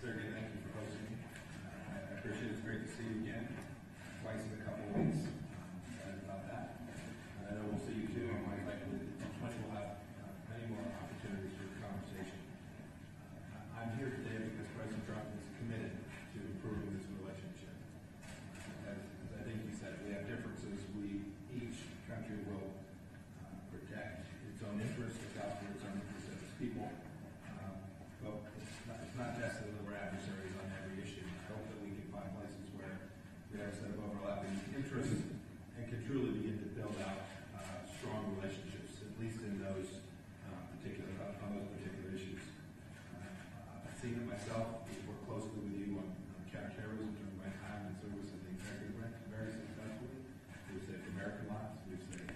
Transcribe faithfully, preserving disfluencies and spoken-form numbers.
Sergey, thank you for hosting me. Uh, I appreciate it. It's great to see you again, twice in a couple of weeks. I'm excited about that. And I know we'll see you too on my likely much we'll have uh, many more opportunities for conversation. Uh, I'm here today because President Trump is committed to improving this relationship. As, as I think you said, we have differences. We, each country will uh, protect its own interests, look out for its own interests as its people. Um, but it's not, it's not necessarily that we're adversaries on every issue. I hope that we can find places where we have a set of overlapping interests and can truly begin to build out uh, strong relationships, at least in those uh, particular on those particular issues. Uh, I've seen it myself. We've worked closely with you on, on counterterrorism during my time in service as the executive branch very successfully. We've saved American lives. We've saved